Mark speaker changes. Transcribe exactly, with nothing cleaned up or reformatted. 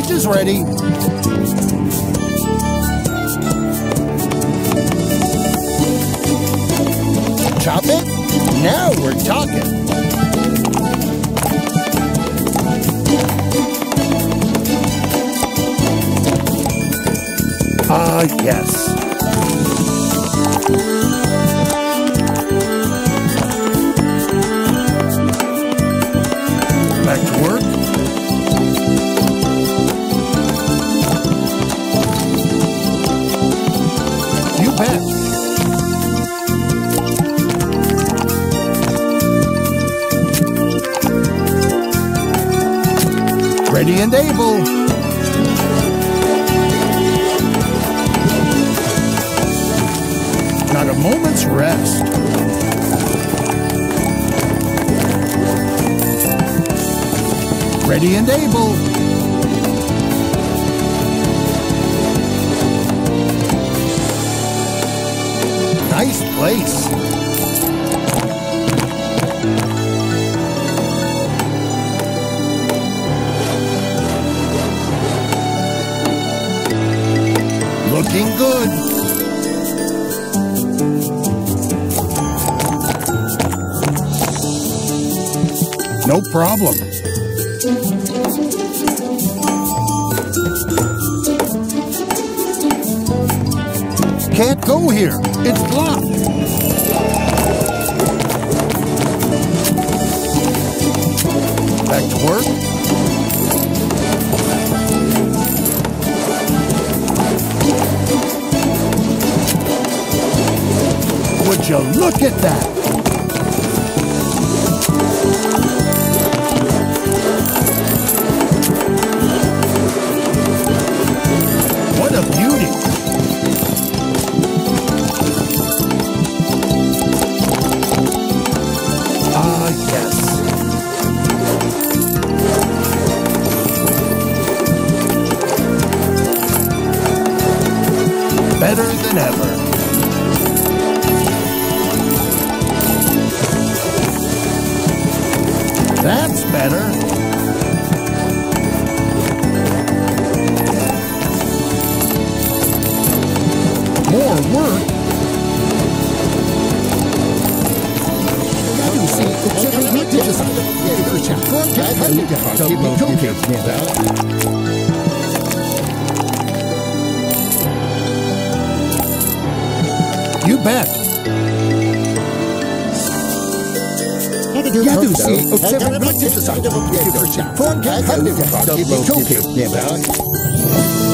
Speaker 1: Lunch is ready. Chop it? Now we're talking. Ah, yes. Back to work. You bet. Ready and able. Not a moment's rest. Ready and able. Nice place. Looking good. No problem. Can't go here. It's blocked. Back to work. Would you look at that? What a beauty! Ah, yes. Better than ever. That's better. More work. You bet. Я дусі, це робити за